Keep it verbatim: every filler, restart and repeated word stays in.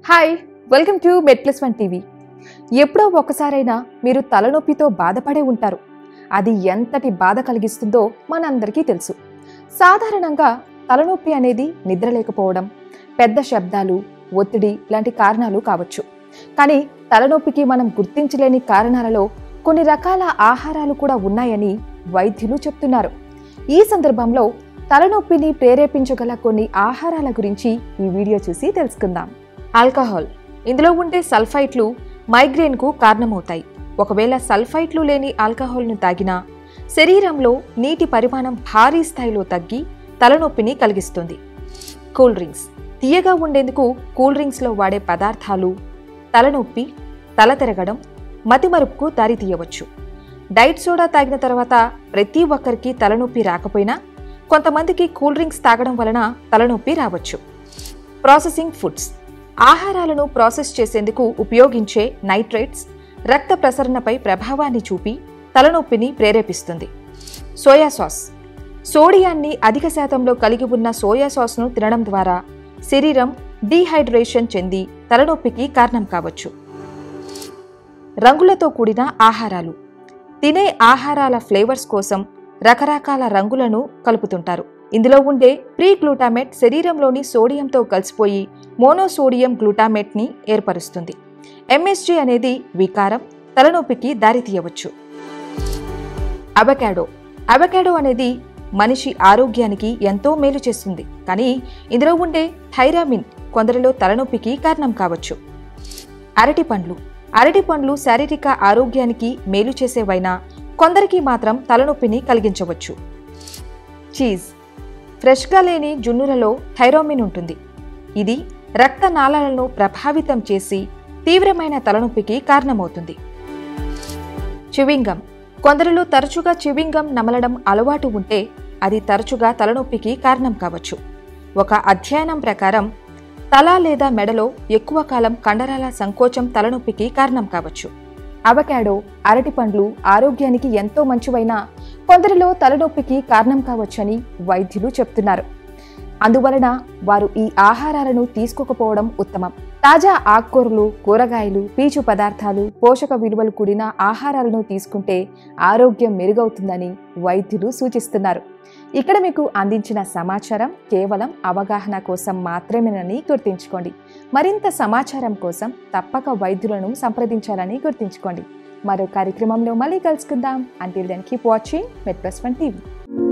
Hi welcome to MedPlus one TV. ఎప్పుడో ఒక్కసారైనా మీరు తలనొప్పితో బాధపడే ఉంటారు. అది ఎంతటి బాధ కలిగిస్తుందో మనందరికీ తెలుసు. సాధారణంగా తలనొప్పి అనేది నిద్ర లేకపోవడం, పెద్ద శబ్దాలు, ఒత్తిడి లాంటి కారణాలు కావచ్చు. కానీ తలనొప్పికి మనం గుర్తించలేని కారణాలలో కొన్ని రకాల ఆహారాలు కూడా ఉన్నాయని వైద్యులు చెప్తున్నారు. ఈ సందర్భంలో తలనొప్పిని ప్రేరేపించగల కొన్ని ఆహారాల గురించి ఈ వీడియో చూసి తెలుసుకుందాం. ఆల్కహాల్, ఇందులో ఉండే సల్ఫైట్లు మైగ్రేన్కు కారణమవుతాయి. ఒకవేళ సల్ఫైట్లు లేని ఆల్కహాల్ను తాగినా శరీరంలో నీటి పరిమాణం భారీ స్థాయిలో తగ్గి తలనొప్పిని కలిగిస్తుంది. కూల్ డ్రింక్స్, తీయగా ఉండేందుకు కూల్ డ్రింక్స్లో వాడే పదార్థాలు తలనొప్పి, తల తిరగడం, మతిమరుపుకు దారితీయవచ్చు. డైట్ సోడా తాగిన తర్వాత ప్రతి ఒక్కరికి తలనొప్పి రాకపోయినా కొంతమందికి కూల్ డ్రింక్స్ తాగడం వలన తలనొప్పి రావచ్చు. ప్రాసెసింగ్ ఫుడ్స్, ఆహారాలను ప్రాసెస్ చేసేందుకు ఉపయోగించే నైట్రేట్స్ రక్త ప్రసరణపై ప్రభావాన్ని చూపి తలనొప్పిని ప్రేరేపిస్తుంది. సోయా సాస్, సోడియాన్ని అధిక శాతంలో కలిగి ఉన్న సోయా సాస్ను తినడం ద్వారా శరీరం డీహైడ్రేషన్ చెంది తలనొప్పికి కారణం కావచ్చు. రంగులతో కూడిన ఆహారాలు, తినే ఆహారాల ఫ్లేవర్స్ కోసం రకరకాల రంగులను కలుపుతుంటారు. ఇందులో ఉండే ప్రీ గ్లూటామేట్ శరీరంలోని సోడియంతో కలిసిపోయి మోనోసోడియం గ్లూటామేట్ని ఏర్పరుస్తుంది. ఎంఎస్జీ అనేది వికారం, తలనొప్పికి దారితీయవచ్చు. అవకాడో, అవకాడో అనేది మనిషి ఆరోగ్యానికి ఎంతో మేలు చేస్తుంది. కానీ ఇందులో ఉండే థైరామిన్ కొందరిలో తలనొప్పికి కారణం కావచ్చు. అరటి పండ్లు, అరటి పండ్లు శారీరక ఆరోగ్యానికి మేలు చేసేవైనా కొందరికి మాత్రం తలనొప్పిని కలిగించవచ్చు. చీజ్, ఫ్రెష్గా లేని జున్నులలో థైరామిన్ ఉంటుంది. ఇది రక్తనాళాలను ప్రభావితం చేసి తీవ్రమైన తలనొప్పికి కారణమవుతుంది. చివింగం, కొందరిలో తరచుగా చివింగం నమలడం అలవాటు ఉంటే అది తరచుగా తలనొప్పికి కారణం కావచ్చు. ఒక అధ్యయనం ప్రకారం తల లేదా మెడలో ఎక్కువ కాలం కండరాల సంకోచం తలనొప్పికి కారణం కావచ్చు. అవకాడో, అరటి పండ్లు ఆరోగ్యానికి ఎంతో మంచివైనా కొందరిలో తలనొప్పికి కారణం కావచ్చని వైద్యులు చెప్తున్నారు. అందువలన వారు ఈ ఆహారాలను తీసుకోకపోవడం ఉత్తమం. తాజా ఆకుకూరలు, కూరగాయలు, పీచు పదార్థాలు, పోషక విలువలు కూడిన ఆహారాలను తీసుకుంటే ఆరోగ్యం మెరుగవుతుందని వైద్యులు సూచిస్తున్నారు. ఇక్కడ మీకు అందించిన సమాచారం కేవలం అవగాహన కోసం మాత్రమేనని గుర్తుంచుకోండి. మరింత సమాచారం కోసం తప్పక వైద్యులను సంప్రదించాలని గుర్తుంచుకోండి. మరో కార్యక్రమంలో మళ్ళీ కలుసుకుందాం. Until then keep watching MedPlus one TV.